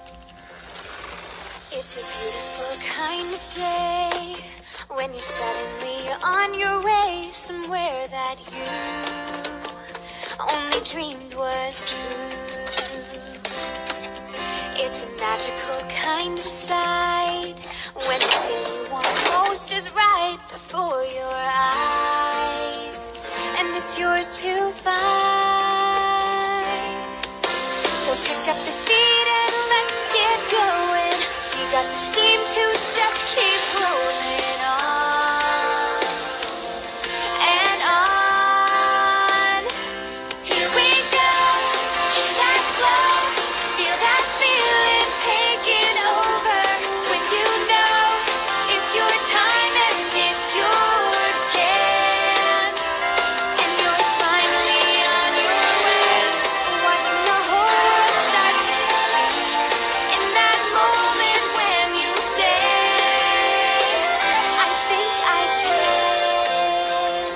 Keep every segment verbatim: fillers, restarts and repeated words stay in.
It's a beautiful kind of day when you're suddenly on your way somewhere that you only dreamed was true. It's a magical kind of sight when the thing you want most is right before your eyes, and it's yours to find. So pick up the beat and let's get going. You got the steam to just keep rolling on and on. Here we go, in that flow. Feel that feeling taking over when you know it's your time and it's your chance. And you're finally on your way, watching the whole world start to change. In that moment when you say, I think I can.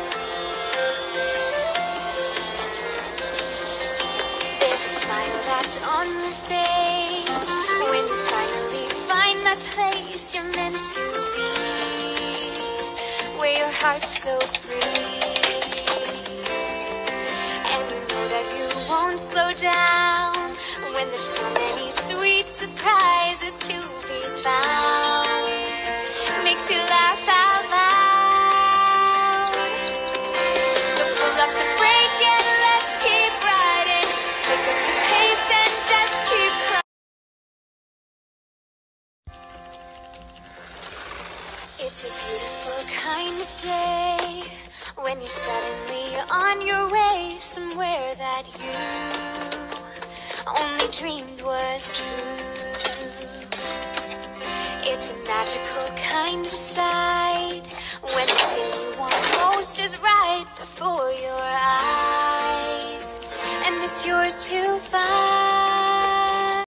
There's a smile that's on your face when you finally find that place you're meant to be, where your heart's so free. And you know that you won't slow down when there's so many sweet surprises to be found. Makes you laugh out loud. So pull up the brake and let's keep riding. Pick up the pace and just keep crying. It's a beautiful kind of day when you're suddenly on your way somewhere that you only dreamed was true. It's a magical kind of sight when the thing you want most is right before your eyes, and it's yours to find.